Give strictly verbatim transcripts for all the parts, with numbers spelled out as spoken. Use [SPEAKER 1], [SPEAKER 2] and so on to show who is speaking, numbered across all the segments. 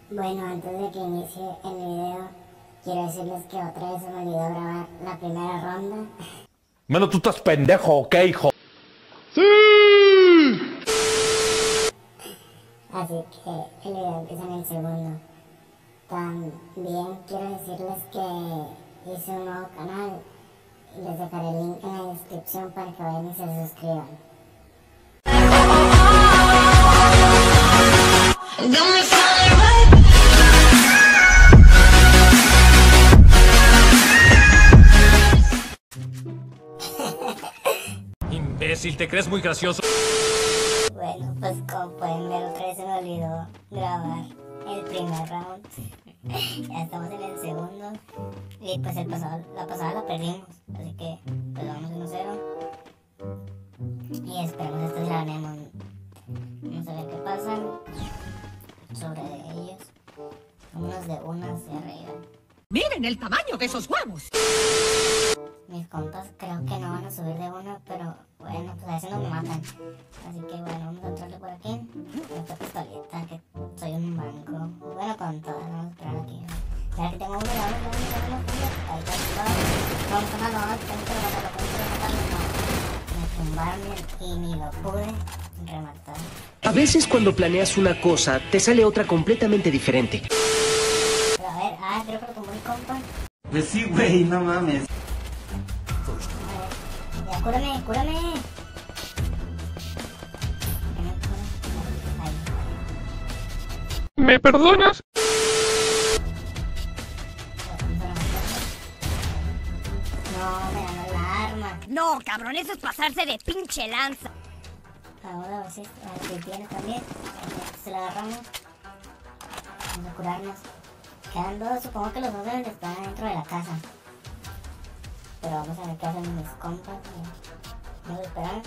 [SPEAKER 1] Bueno, antes de que inicie el video, quiero decirles que otra vez se me olvidó grabar la primera ronda.
[SPEAKER 2] Mano, tú estás pendejo, ¿ok, hijo? ¡Sí!
[SPEAKER 1] Así que el video empieza en el segundo. También quiero decirles que hice un nuevo canal y les dejaré el link en la descripción para que vayan y se suscriban.
[SPEAKER 2] Imbécil, ¿te crees muy gracioso?
[SPEAKER 1] Bueno, pues como pueden ver, otra vez se me olvidó grabar el primer round. Ya estamos en el segundo. Y pues el pasado, la pasada la perdimos. Así que pues vamos uno cero. Y esperemos esta la ganemos. Vamos a ver qué pasa sobre ellos. Vámonos de una hacia arriba.
[SPEAKER 3] ¡Miren el tamaño de esos huevos!
[SPEAKER 1] Mis compas creo que no van a subir de una, pero bueno, pues a veces no me matan. Así que bueno, vamos a entrarle por aquí. Esta pistolita, que soy un manco. Bueno, con todas, vamos a esperar aquí. Ya que tengo uno, ya vamos, vamos, vamos, vamos. Ahí está, todo. Vamos a matarlo, vamos, tengo que matarlo, tengo que matarlo. No. Me tumbaron y ni lo pude rematar.
[SPEAKER 4] A veces cuando planeas una cosa, te sale otra completamente diferente.
[SPEAKER 1] Pero a ver, ah, creo que lo tumbó mi compa.
[SPEAKER 5] Pues sí, güey, no mames.
[SPEAKER 1] Ya, cúrame, cúrame. Ahí.
[SPEAKER 2] ¿Me perdonas?
[SPEAKER 1] No, me ganó la arma.
[SPEAKER 3] No, cabrón, eso es pasarse de pinche lanza.
[SPEAKER 1] Ahora a ver si, a ver si tiene también. Se la agarramos. Vamos a curarnos. Quedan dos, supongo que los dos deben de estar dentro de la casa. Pero vamos a ver qué hacen mis compas. Vamos a esperar.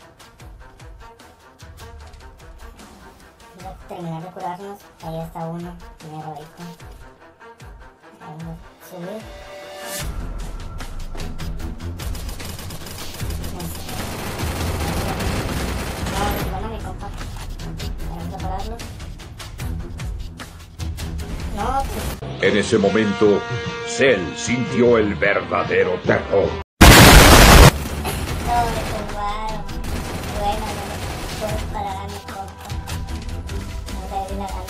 [SPEAKER 1] Vamos a terminar de curarnos. Ahí está uno. Tiene heroico. Vamos a subir. No, van a mi compa. Vamos a pararlo. No, pues.
[SPEAKER 6] En ese momento, Cell sintió el verdadero terror.
[SPEAKER 1] No, me tumbaron. Bueno, no puedo parar a mi compa. Vamos a ver si la gano.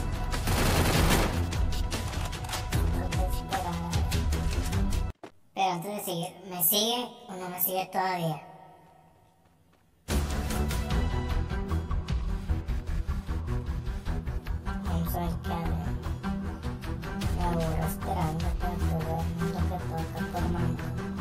[SPEAKER 1] No puedo esperar. Pero antes de seguir, ¿me sigue o no me sigue todavía? Vamos a ver qué hace. Me aburro esperando que el lo que toca por mano.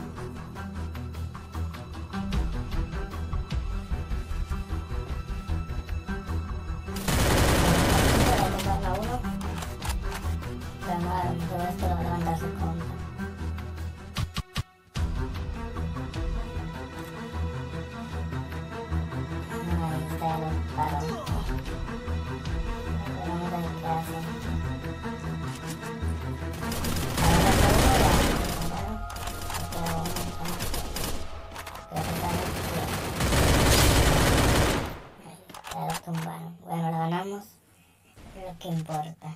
[SPEAKER 1] Todo esto lo va a levantar su compa. Ahí está el paro. Vamos a ver qué hace. Ahora está lo tumbaron. Bueno, lo ganamos. Lo que importa.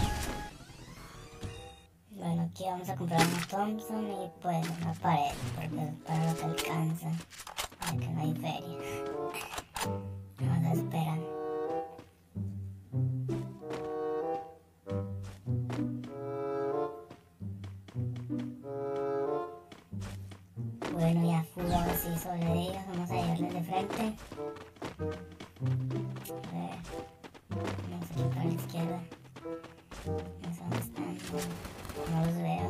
[SPEAKER 1] Bueno, aquí vamos a comprar una Thompson y pues una pared, porque para no te alcanza, ya que no hay feria. Vamos a esperar. Bueno, ya fuga así sobre ellos, vamos a llevarles de frente. A ver, vamos aquí para la izquierda. No sé dónde están. No los veo.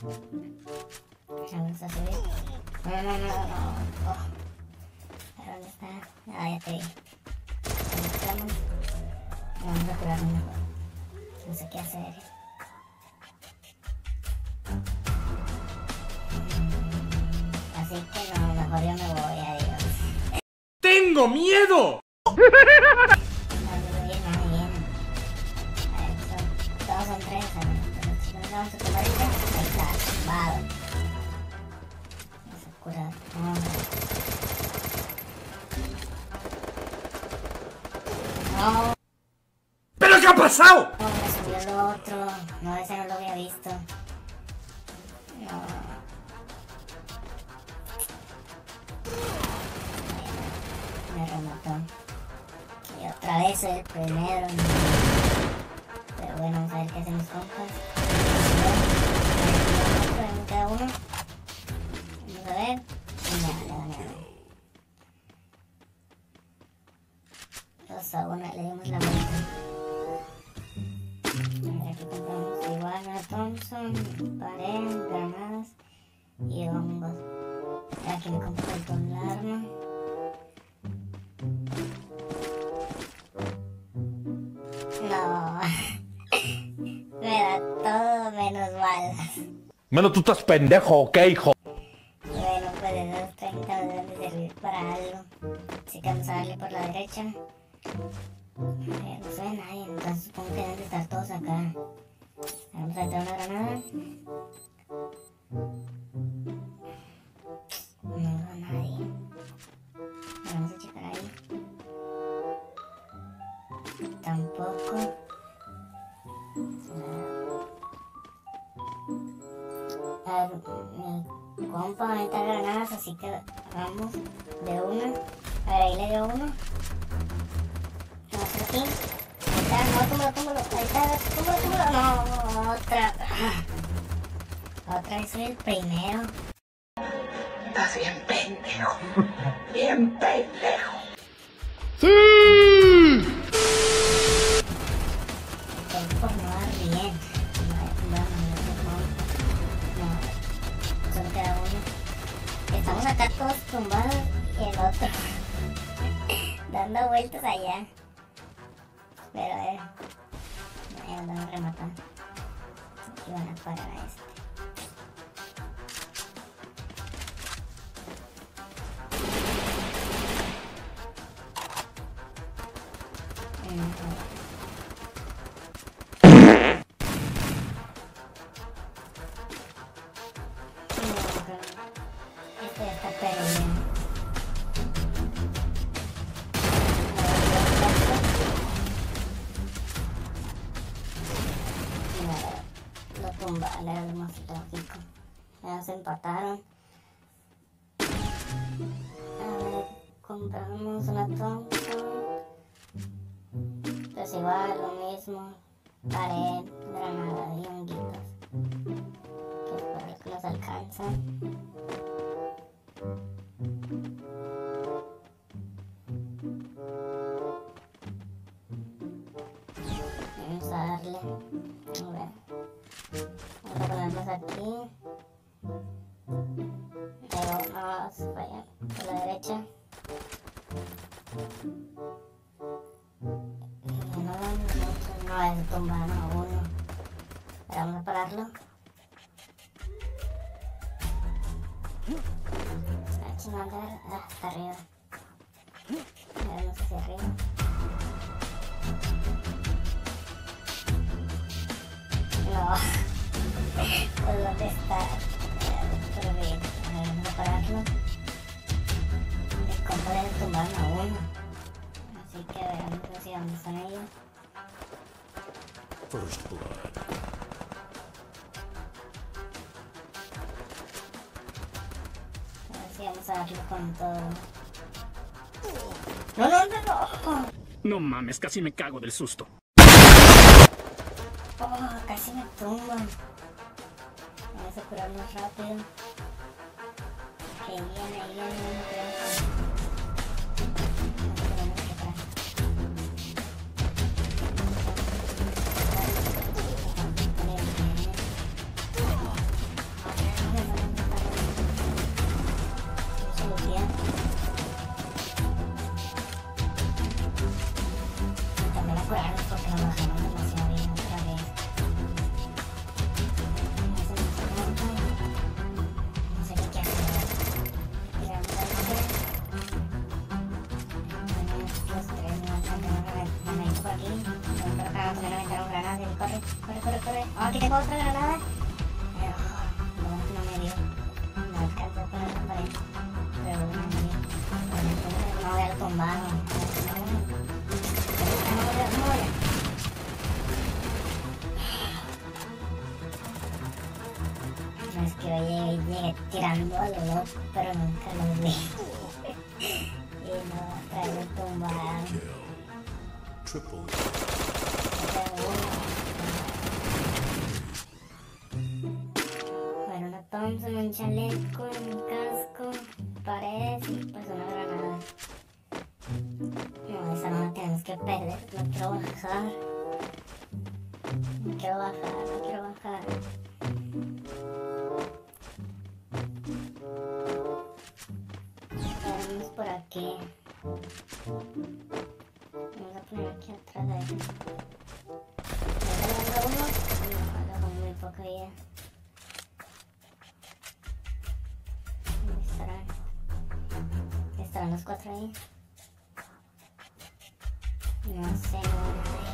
[SPEAKER 1] Vamos a subir. No, no, no, no, no. Oh. ¿Dónde está? Ah, ya te vi. ¿Dónde estamos? Vamos a curarnos mejor. No sé qué hacer. Así que no, mejor yo me voy, adiós.
[SPEAKER 2] ¡Tengo miedo!
[SPEAKER 1] No, no viene, no viene. A ver, son, todos son tres, ¿sabes? Si no vamos a tomar esta, ahí está, tumbado. Vamos a curar. No. No.
[SPEAKER 2] ¿Pero qué ha pasado?
[SPEAKER 1] No, me subió otro. No, ese no lo había visto. No. Me remató. Y otra vez el primero. Pero bueno, vamos a ver qué hacen mis compas. Me queda uno. Vamos a ver. Ya, le gané. dos a uno, le dimos la vuelta. Aquí compramos igual a Thompson, pared, granadas y hongos. Aquí me compro el arma. No, me da todo menos balas.
[SPEAKER 2] Menos tú estás pendejo, ¿ok, hijo?
[SPEAKER 1] Bueno, pues esos treinta deben de servir para algo. Así que vamos a darle por la derecha. Eh, no se ve nadie, entonces supongo que deben de estar todos acá. Vamos a entrar una granada. No veo a nadie. Vamos a checar ahí. Tampoco. A ver, mi compa va a meter granadas, así que vamos de una. A ver, ahí le dio uno. Vamos aquí. Ahí está, no, túmbalo, túmbalo. Ahí está, túmbalo, túmbalo. No, otra. Otra vez soy el primero.
[SPEAKER 5] Estás bien pendejo. Bien pendejo.
[SPEAKER 1] Es por no dar bien. No, solo queda uno. Estamos acá todos tumbados y el otro dando vueltas allá. Pero a ver, ahí nos van a rematar y van a parar a este. Este ya está perdiendo. Lo tumba, era lo más lógico. Ya se empataron. A ver, compramos una Thompson. Pues igual, lo mismo. Pared, granada y honguitos. Que espero que los alcanzan. Vamos a darle. A ver. Vamos a ponerlos aquí. Luego vamos para allá, por la derecha. Y no dan mucho, no es tumbar a uno. Pero vamos a pararlo. Aquí no anda, ah, está arriba. A ver, no sé si arriba. No. Pues dónde está. Pero bien, a ver, vamos a pararlo. El compa debe tumbar a uno. Así que veamos si dónde están ellos.
[SPEAKER 7] First blood.
[SPEAKER 1] A ver si vamos a darle con todo. No, no, no, no.
[SPEAKER 7] No mames, casi me cago del susto.
[SPEAKER 1] Oh, casi me tumban. Vamos a curarnos rápido. Ahí viene, ahí viene, no creo. Curarnos porque nos bajamos demasiado bien otra vez. No sé qué hacer. Llegamos al hotel. Los tres no van a tener una granadita por aquí. Por acá vamos a tener que aventar un granada. Corre, corre, corre, corre. Oh, aquí tengo otra granada. Pero oh, no me dio. No alcanzó a poner la pared. Pero no me dio. No voy a tumbar. es que yo llegué, llegué tirando a lo loco, pero nunca lo vi. Y no, otra vez lo tumbaron. Bueno, una Thompson, un chaleco, un casco, paredes y pues una granada. No, esa no la tenemos que perder, no quiero bajar. No quiero bajar, no quiero bajar. Vamos por aquí. Vamos a poner aquí atrás de él. ¿Me uno? No, lo pongo muy poca vida. ¿Dónde estarán? ¿Estarán los cuatro ahí? No sé, no sé.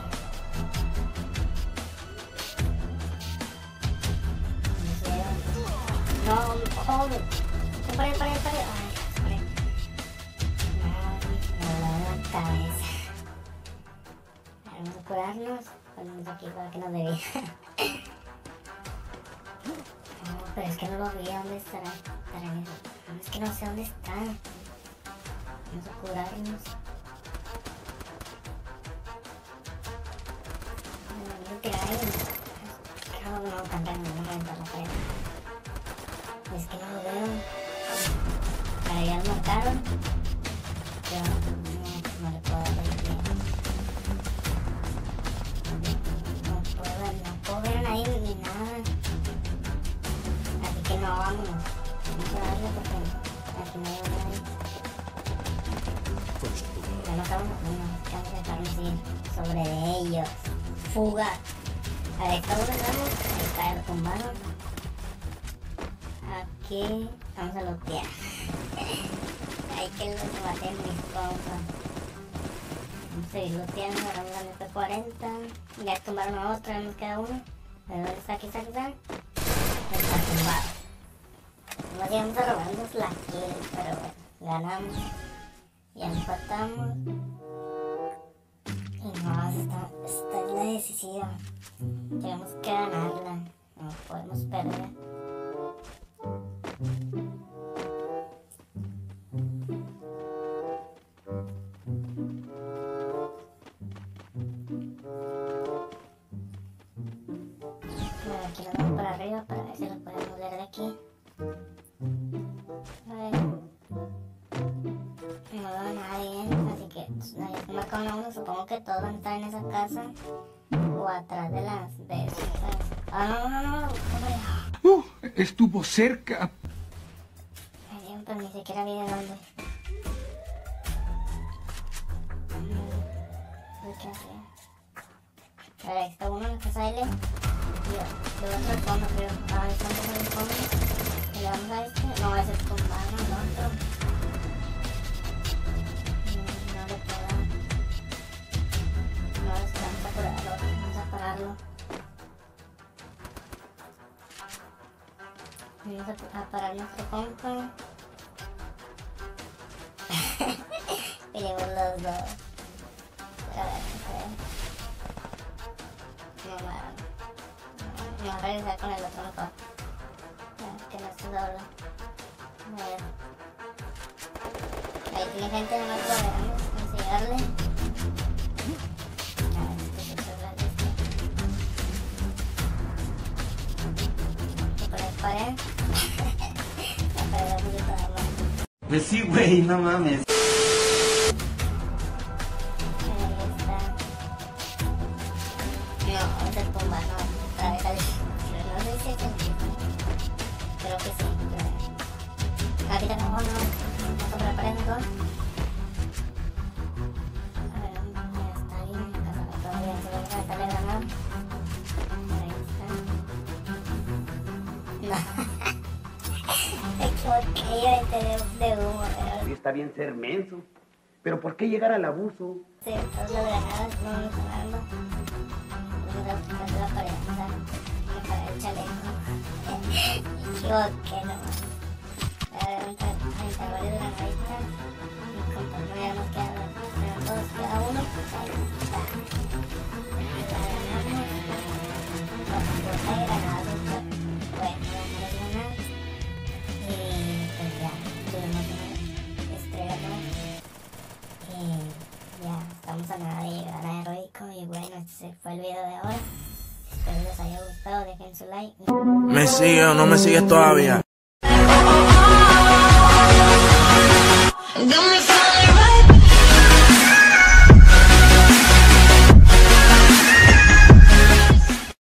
[SPEAKER 1] No, joder. No, paré, paré, paré. Ay, paré. No, me voló la cabeza. Vamos a curarnos. Ponemos aquí para que nos dé vida. No, pero es que no lo vi. ¿Dónde estará? Estará en eso. No, es que no sé dónde está. Vamos a curarnos. No, que hay. No, no, cantar, no, no, reventar la pared. Es que no lo veo. Para ya lo marcaron. Pero no, no le puedo dar el pie. No puedo ver, no puedo ver ahí ni nada. Así que no, vámonos. Vamos a darle porque aquí no veo nadie. Ya no acabamos, no, tenemos que dejarnos ir sobre ellos. Fuga. A ver, ¿cómo nos vamos? Ahí está, lo tumbaron. Aquí vamos a lootear. Hay que los maten mis compas. Vamos a seguir looteando, agarramos la M P cuarenta. Ya tumbaron a otro, nos queda uno. ¿De dónde está? Aquí está, aquí está. Está tumbado. Nos íbamos a robarnos la kill, pero bueno, ganamos. Ya empatamos. Y no, esta, esta es la decisiva. Tenemos que ganarla. No podemos perder. Bueno, aquí nos vamos para arriba para ver si lo podemos ver de aquí. A ver. No veo a nadie, así que nadie se marca uno a uno. Supongo que todos van a estar en esa casa o atrás de las de esas. Ah, no, no, no, no, hombre.
[SPEAKER 8] Uh, estuvo cerca.
[SPEAKER 1] Ay, Dios, pero ni siquiera vi de dónde. ¿Qué hacía? A ver, está uno en la casa de él. Y de otro al fondo, creo. Ah, está un poco en el fondo. Y le damos a este. No, ese es tumbado, el otro. No, no le puedo dar. No, es que vamos a curar al otro. Vamos a pararlo. Vamos a, a parar nuestro compa. Peleamos los dos. A ver, a ver. No, no, no. Me voy a regresar con el otro mejor. Que no esté solo. A ver. Ahí tiene gente, no me podemos enseñarle. A ver, este es el este. Por el pared. La pared va muy toda mal.
[SPEAKER 9] Pues sí, güey, no mames.
[SPEAKER 1] No, se tumba, no. Otra vez al... No sé si es el tipo. Creo que sí. Aquí te no, no. Vamos a preparar mejor. A ver, ya está bien. Todavía se va a tratar de ganar. Ahí está. No. Me equivoqué, yo entré de, de humo. Pero...
[SPEAKER 9] Está bien ser menso. Pero ¿por qué llegar al abuso?
[SPEAKER 1] Sí, todas las granadas no nos están dando. Vamos a buscar la pared, o sea, me paré el chaleco. Me equivoqué, no. A ver, vamos a entrar varias granaditas. Mis compañeros ya nos quedan, quedan dos, queda uno. Ahí está. La ganamos. Vamos a granadas. Bueno, vamos a ganar. estamos a nada de llegar a heroico. Y bueno, este fue el video de ahora. Espero les haya gustado, dejen su like.
[SPEAKER 10] ¿Me sigue o no me sigues todavía?